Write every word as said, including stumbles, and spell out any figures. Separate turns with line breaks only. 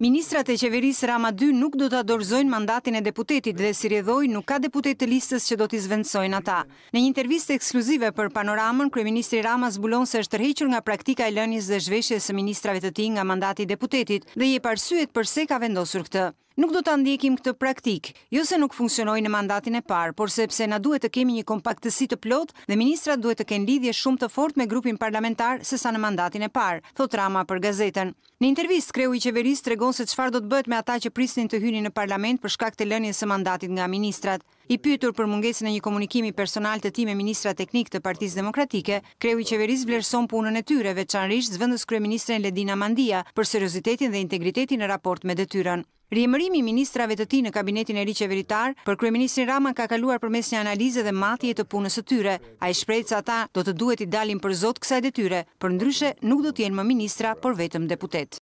Ministrat e qeverisë Rama dy nuk do ta dorëzojnë mandatin e deputetit dhe si rrjedhoi nuk ka deputet të listës që do t'i zvendësojnë ata. Në një intervistë ekskluzive për Panoramën, kryeministri Rama zbulon se është tërhequr nga praktika e lënies dhe zhveshjes së ministrave të tij nga mandati i deputetit dhe jep arsyet pse ka vendosur këtë. Nuk do ta ndjekim këtë praktik, jo se nuk funksionoi në mandatin e parë, por sepse na duhet të kemi një kompaktësi të plotë dhe ministrat duhet të kenë lidhje shumë të fortë me grupin parlamentar sesa në mandatin e parë, thot Rama për gazetën. Në intervistë, kreu i qeverisë tregon se çfarë do të bëhet me ata që prisnin të hynin në parlament për shkak të lënies së mandatit nga ministrat. I pyetur për mungesën e një komunikimi personal të tij me ministra teknik të Partisë Demokratike, kreu i qeverisë vlerëson punën e tyre, veçanërisht zëvendës kryeministren Ledina Mandia për seriozitetin dhe integritetin në raport me detyrën. Riemërimi i ministrave të tij në kabinetin e ri qeveritar për kryeministrin Rama ka kaluar përmes një analize dhe matjeje të punës së tyre. Ai shpreh se ata do të duhet i dalin për zot kësaj detyre, përndryshe nuk do të jenë më ministra, por vetëm deputet.